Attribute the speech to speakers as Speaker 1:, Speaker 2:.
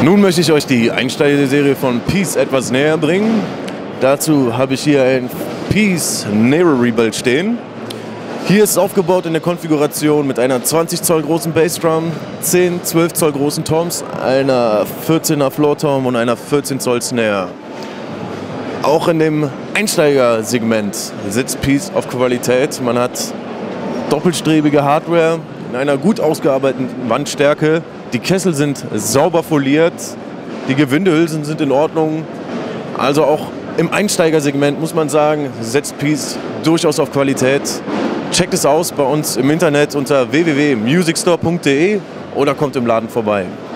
Speaker 1: Nun möchte ich euch die Einsteigerserie von Peace etwas näher bringen. Dazu habe ich hier ein Peace Nero Rebuild stehen. Hier ist es aufgebaut in der Konfiguration mit einer 20 Zoll großen Bassdrum, 10, 12 Zoll großen Toms, einer 14er Floor Tom und einer 14 Zoll Snare. Auch in dem Einsteigersegment sitzt Peace auf Qualität. Man hat doppelstrebige Hardware in einer gut ausgearbeiteten Wandstärke. Die Kessel sind sauber foliert, die Gewindehülsen sind in Ordnung. Also auch im Einsteigersegment muss man sagen, setzt Peace durchaus auf Qualität. Checkt es aus bei uns im Internet unter www.musicstore.de oder kommt im Laden vorbei.